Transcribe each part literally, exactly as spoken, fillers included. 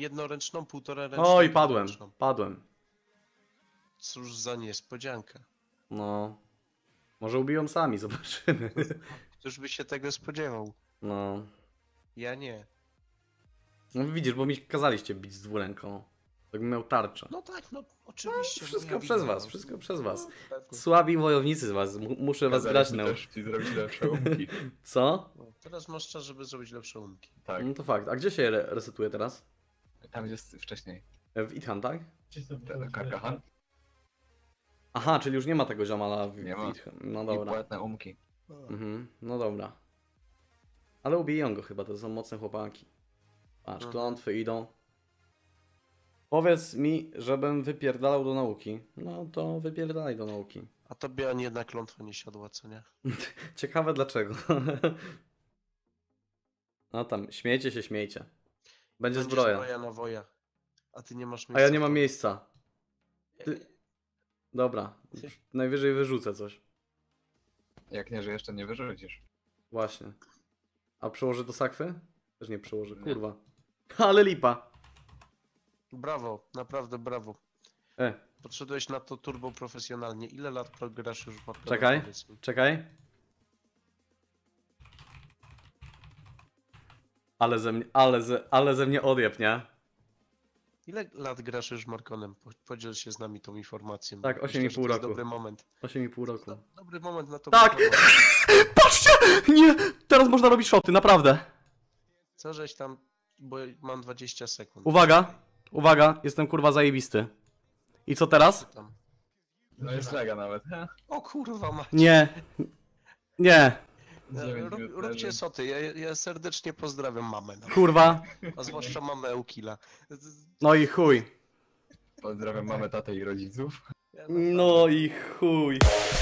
jednoręczną, półtora ręczną. Oj, padłem, padłem. Cóż za niespodzianka. No. Może ubiją sami, zobaczymy. Któż by się tego spodziewał? No. Ja nie. No widzisz, bo mi kazaliście bić z dwuręką. Jakbym miał tarczę. No tak, no oczywiście. No, wszystko ja przez widzę, was, no. wszystko przez was. No, Słabi wojownicy z was, M muszę was grać na... też ci zrobić lepsze umki. Co? no, teraz masz czas, żeby zrobić lepsze umki. Tak, No to fakt. A gdzie się re resetuje teraz? tam jest wcześniej. W Ithan, tak? Karkahan Aha, czyli już nie ma tego ziomala w, Nie w ma. Ithan. No i dobra. płatne umki. Mhm, no dobra. Ale ubiją go chyba, to są mocne chłopaki. Patrz, Mhm. klątwy idą. Powiedz mi, żebym wypierdalał do nauki. No to wypierdalaj do nauki. A tobie ani jedna klątwa nie siadła, co nie? Ciekawe dlaczego. No tam, śmiejcie się, śmiejcie. Będzie, Będzie zbroja. zbroja na woja. A ty nie masz miejsca. A ja nie mam w- miejsca. Ty... Dobra, najwyżej wyrzucę coś. Jak nie, że jeszcze nie wyrzucisz. Właśnie. A przełożę do sakwy? Też nie przełożę, Nie. kurwa. Ale lipa. Brawo, naprawdę brawo. E, Podszedłeś na to turbo profesjonalnie. Ile lat grasz już w Markonem, Czekaj. powiedz mi? czekaj. Ale ze mnie, ale ze, ale ze mnie odjeb, nie? Ile lat grasz już Markonem? Po- Podziel się z nami tą informacją. Tak, Myślę, osiem i że pół to jest roku. dobry moment. osiem i pół roku. Do, dobry moment na to. Tak! Patrzcie! Nie! Teraz można robić shoty, naprawdę. Co żeś tam, bo mam dwadzieścia sekund. Uwaga, uwaga, jestem kurwa zajebisty. I co teraz? Tam. No jest lega nawet. he? O kurwa mać. Nie. Nie. dziewięć Rób, minut róbcie leży. soty, ja, ja serdecznie pozdrawiam mamę. No. Kurwa. A zwłaszcza mamę Eukila. No i chuj. Pozdrawiam mamę, tatę i rodziców. Ja No i chuj.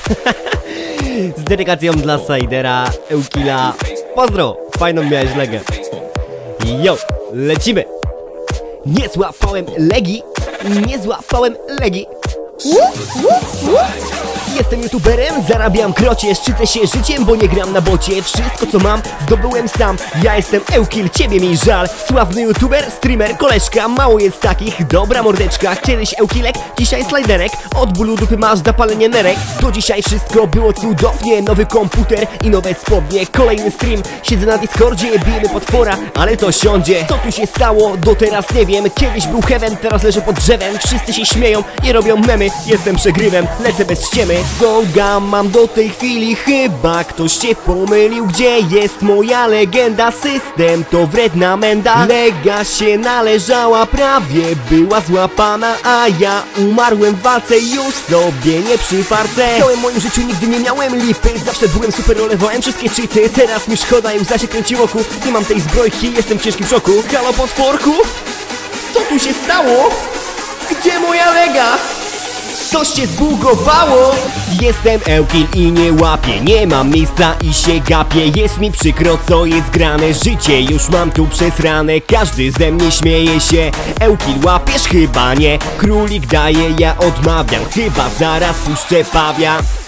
Z dedykacją dla Sajdera, Eukila. Pozdro, fajną miałeś legę. Jo, lecimy. Nie złapałem legi, nie złapałem legi. Uh, uh, uh. Jestem youtuberem, zarabiam krocie, szczycę się życiem, bo nie gram na bocie. Wszystko co mam, zdobyłem sam. Ja jestem Eukil, ciebie mi żal. Sławny youtuber, streamer, koleżka, mało jest takich. Dobra mordeczka, kiedyś Eukilek, dzisiaj slajderek. Od bólu dupy masz zapalenie nerek. Do dzisiaj wszystko było cudownie. Nowy komputer i nowe spodnie. Kolejny stream, siedzę na Discordzie, bijemy potwora, ale to siądzie. Co tu się stało, do teraz nie wiem. Kiedyś był heaven, teraz leżę pod drzewem. Wszyscy się śmieją i robią memy. Jestem przegrywem, lecę bez ściemy. Zoga mam do tej chwili, chyba ktoś cię pomylił. Gdzie jest moja legenda? System to wredna menda. Lega się należała, prawie była złapana, a ja umarłem w walce, już sobie nie przy farce. W całym moim życiu nigdy nie miałem lipy, zawsze byłem super, rolewałem wszystkie cheaty. Teraz mi szkoda i łza się kręci wokół. Nie mam tej zbrojki, jestem ciężki w szoku. Halo potworku? Co tu się stało? Gdzie moja lega? Coś cię zbugowało. Jestem Eukil i nie łapię, nie mam miejsca i się gapię. Jest mi przykro, co jest grane, życie już mam tu przesrane. Każdy ze mnie śmieje się. Eukil łapiesz? Chyba nie. Królik daje, ja odmawiam, chyba zaraz puszczę pawia.